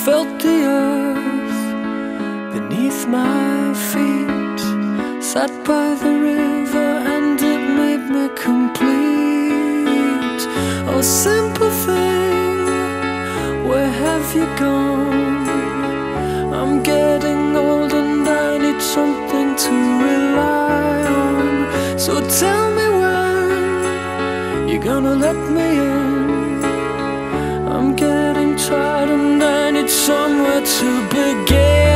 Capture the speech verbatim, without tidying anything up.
felt the earth beneath my feet. Sat by the river and it made me complete. Oh, simple thing, where have you gone? I'm getting old and I need something to rely on. So tell me when you're gonna let me in. I'm getting tired and I need somewhere to begin.